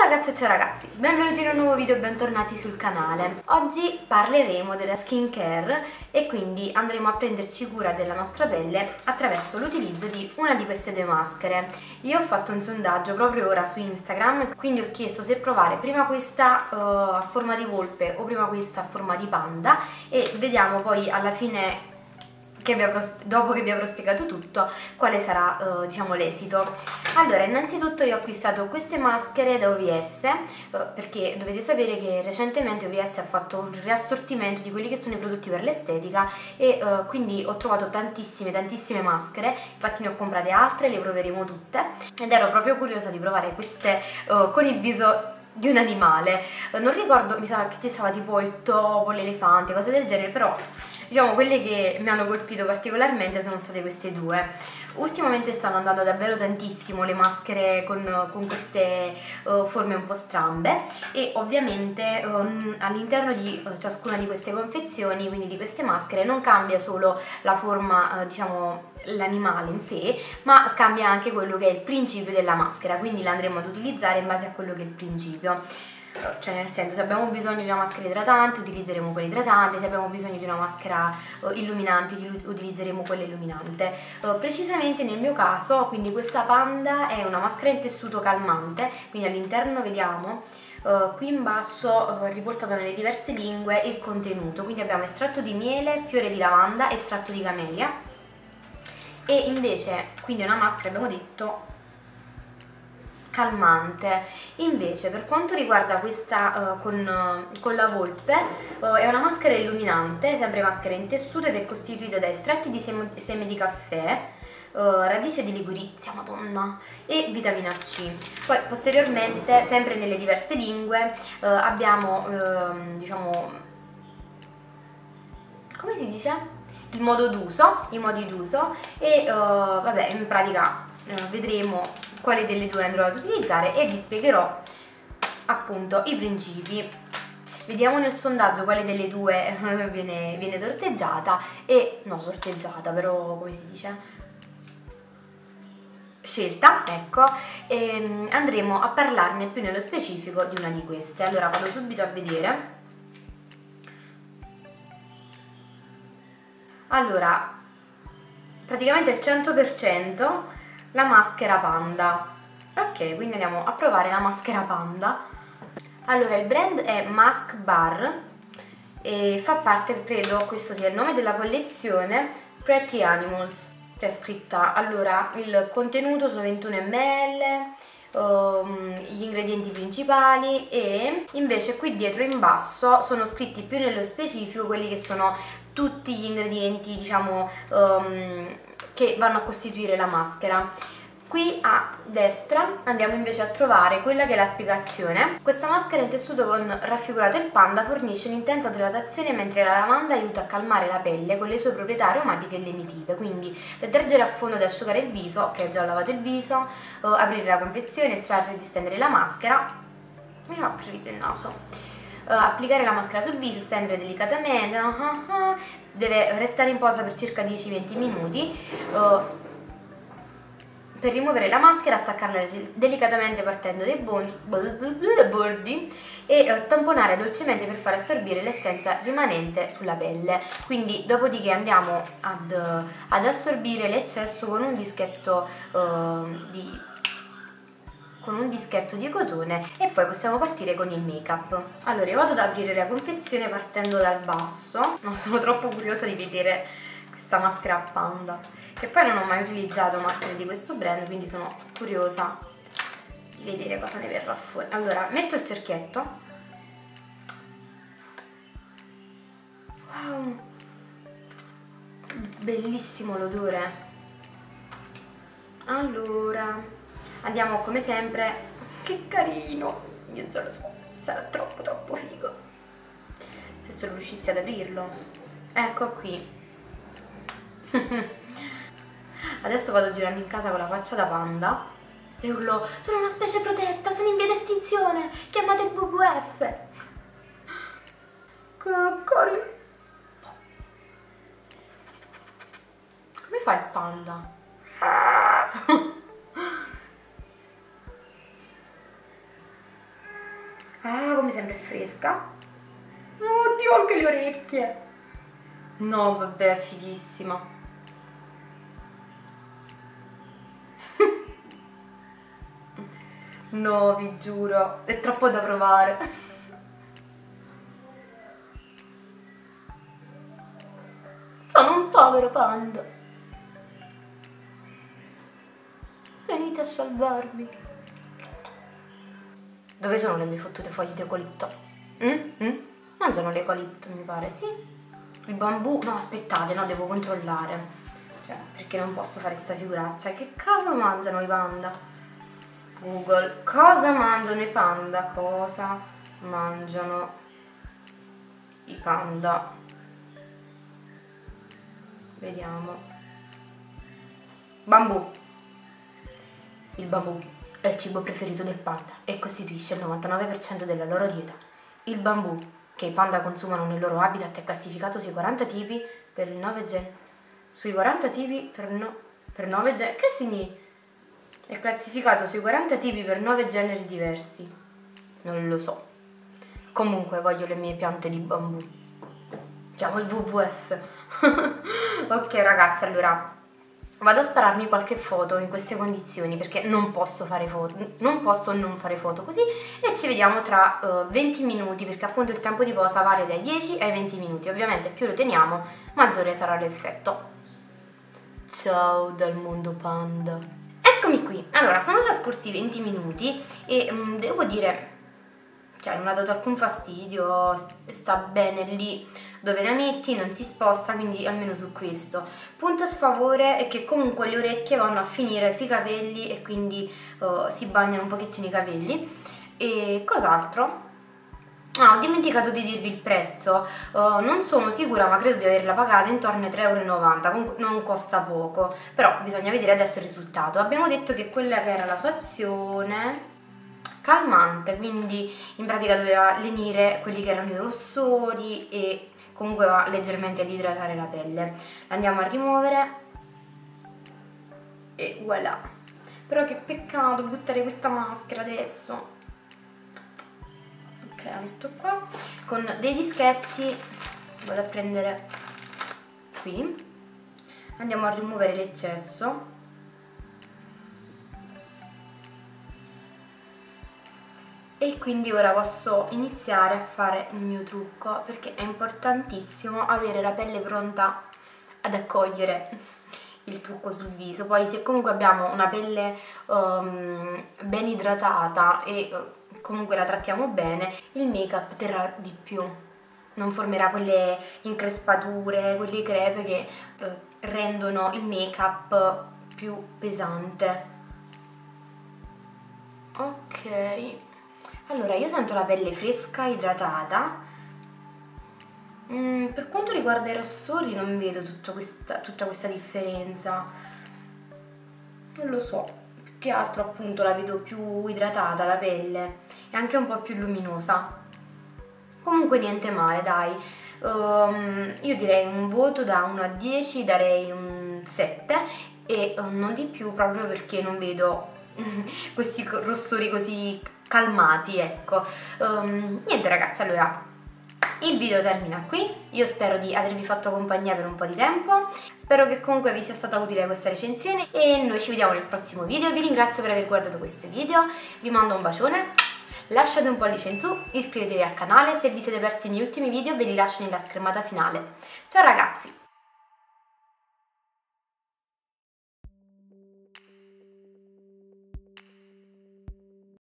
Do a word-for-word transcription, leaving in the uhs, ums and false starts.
Ciao ragazze e ciao ragazzi, benvenuti in un nuovo video e bentornati sul canale. Oggi parleremo della skincare e quindi andremo a prenderci cura della nostra pelle attraverso l'utilizzo di una di queste due maschere. Io ho fatto un sondaggio proprio ora su Instagram, quindi ho chiesto se provare prima questa uh, a forma di volpe o prima questa a forma di panda e vediamo poi alla fine, che vi avrò, dopo che vi avrò spiegato tutto, quale sarà uh, diciamo l'esito. Allora, innanzitutto io ho acquistato queste maschere da O V S uh, perché dovete sapere che recentemente O V S ha fatto un riassortimento di quelli che sono i prodotti per l'estetica e uh, quindi ho trovato tantissime tantissime maschere, infatti ne ho comprate altre, le proveremo tutte ed ero proprio curiosa di provare queste uh, con il viso di un animale. Uh, non ricordo, mi sa che ci stava tipo il topo, l'elefante, cose del genere, però diciamo quelle che mi hanno colpito particolarmente sono state queste due. Ultimamente stanno andando davvero tantissimo le maschere con, con queste uh, forme un po' strambe e ovviamente um, all'interno di uh, ciascuna di queste confezioni, quindi di queste maschere, non cambia solo la forma, uh, diciamo l'animale in sé, ma cambia anche quello che è il principio della maschera, quindi la andremo ad utilizzare in base a quello che è il principio. Cioè, nel senso, se abbiamo bisogno di una maschera idratante utilizzeremo quella idratante, se abbiamo bisogno di una maschera uh, illuminante utilizzeremo quella illuminante. Uh, precisamente nel mio caso, quindi questa Panda è una maschera in tessuto calmante, quindi all'interno vediamo uh, qui in basso uh, riportato nelle diverse lingue il contenuto, quindi abbiamo estratto di miele, fiore di lavanda, estratto di camelia e invece quindi è una maschera, abbiamo detto, calmante. Invece per quanto riguarda questa uh, con, uh, con la volpe uh, è una maschera illuminante, sempre maschera in tessuto ed è costituita da estratti di seme, seme di caffè, uh, radice di ligurizia, madonna, e vitamina C. Poi posteriormente, sempre nelle diverse lingue, uh, abbiamo uh, diciamo, come si dice? Il modo d'uso, i modi d'uso e uh, vabbè, in pratica uh, vedremo quale delle due andrò ad utilizzare e vi spiegherò appunto i principi. Vediamo nel sondaggio quale delle due viene, viene sorteggiata e no sorteggiata però come si dice? Scelta, ecco, e andremo a parlarne più nello specifico di una di queste. Allora vado subito a vedere. Allora, praticamente il cento per cento la maschera Panda. Ok, quindi andiamo a provare la maschera Panda. Allora, il brand è Mask Bar e fa parte, credo questo sia il nome della collezione, Pretty Animals. C'è scritta, allora, il contenuto sono ventuno millilitri, um, gli ingredienti principali e invece qui dietro in basso sono scritti più nello specifico quelli che sono tutti gli ingredienti, diciamo, um, che vanno a costituire la maschera. Qui a destra andiamo invece a trovare quella che è la spiegazione. Questa maschera in tessuto con raffigurato il panda fornisce un'intensa idratazione mentre la lavanda aiuta a calmare la pelle con le sue proprietà aromatiche e lenitive. Quindi detergere a fondo ed asciugare il viso, che ha già lavato il viso, eh, aprire la confezione, estrarre e distendere la maschera. Mi ha aprito il naso. Uh, applicare la maschera sul viso, stendere delicatamente, uh, uh, uh. Deve restare in posa per circa dieci venti minuti. Uh, per rimuovere la maschera, staccarla delicatamente partendo dai bordi e uh, tamponare dolcemente per far assorbire l'essenza rimanente sulla pelle. Quindi dopodiché andiamo ad, uh, ad assorbire l'eccesso con un dischetto uh, di con un dischetto di cotone e poi possiamo partire con il make up. Allora io vado ad aprire la confezione partendo dal basso, no, sono troppo curiosa di vedere questa maschera a panda, che poi non ho mai utilizzato maschere di questo brand, quindi sono curiosa di vedere cosa ne verrà fuori. Allora metto il cerchietto, wow, bellissimo l'odore. Allora andiamo come sempre, che carino, io già lo so, sarà troppo troppo figo se solo riuscissi ad aprirlo. Ecco qui. Adesso vado girando in casa con la faccia da panda e urlo: sono una specie protetta, sono in via d'estinzione, chiamate il W W F. Che carino. Come fa il panda? Ah, come sempre è fresca. Oddio, anche le orecchie. No, vabbè, è fighissima. No, vi giuro, è troppo da provare. Sono un povero panda. Venite a salvarmi. Dove sono le mie fottute foglie di eucalipto? Mm? Mm? Mangiano l'eucalipto, mi pare, sì. Il bambù... No, aspettate, no, devo controllare. Cioè, perché non posso fare sta figuraccia. Che cavolo mangiano i panda? Google, cosa mangiano i panda? Cosa mangiano i panda? Vediamo. Bambù. Il bambù è il cibo preferito del panda e costituisce il novantanove per cento della loro dieta. Il bambù, che i panda consumano nel loro habitat, è classificato sui quaranta tipi per il nove gen... Sui quaranta tipi per, no... per nove gen... Che significa? È classificato sui quaranta tipi per nove generi diversi. Non lo so. Comunque voglio le mie piante di bambù. Chiamo il W W F. Ok ragazzi, allora vado a spararmi qualche foto in queste condizioni perché non posso fare foto, non posso non fare foto così, e ci vediamo tra uh, venti minuti, perché appunto il tempo di posa varia dai dieci ai venti minuti. Ovviamente più lo teniamo maggiore sarà l'effetto. Ciao dal mondo panda. Eccomi qui. Allora, sono trascorsi venti minuti e um, devo dire, cioè non ha dato alcun fastidio, sta bene lì dove la metti, non si sposta, quindi almeno su questo. Punto a sfavore è che comunque le orecchie vanno a finire sui capelli e quindi uh, si bagnano un pochettino i capelli. E cos'altro? Ah, ho dimenticato di dirvi il prezzo, uh, non sono sicura ma credo di averla pagata intorno ai tre e novanta euro, comunque non costa poco, però bisogna vedere adesso il risultato. Abbiamo detto che quella che era la sua azione... calmante, quindi in pratica doveva lenire quelli che erano i rossori e comunque va leggermente ad idratare la pelle. Andiamo a rimuovere e voilà. Però che peccato buttare questa maschera adesso. Ok, la metto qua con dei dischetti, vado a prendere qui, andiamo a rimuovere l'eccesso. E quindi ora posso iniziare a fare il mio trucco, perché è importantissimo avere la pelle pronta ad accogliere il trucco sul viso. Poi se comunque abbiamo una pelle um, ben idratata e uh, comunque la trattiamo bene, il make up terrà di più, non formerà quelle increspature, quelle crepe che uh, rendono il make up più pesante. Ok. Allora, io sento la pelle fresca, idratata. Mm, per quanto riguarda i rossori non vedo tutta questa, tutta questa differenza. Non lo so, più che altro appunto la vedo più idratata la pelle e anche un po' più luminosa. Comunque niente male, dai. Um, io direi un voto da uno a dieci, darei un sette e um, non di più, proprio perché non vedo questi rossori così calmati, ecco. Um, niente ragazzi, allora il video termina qui. Io spero di avervi fatto compagnia per un po' di tempo, spero che comunque vi sia stata utile questa recensione e noi ci vediamo nel prossimo video. Vi ringrazio per aver guardato questo video, vi mando un bacione, lasciate un pollice in su, iscrivetevi al canale, se vi siete persi i miei ultimi video ve li lascio nella schermata finale. Ciao ragazzi!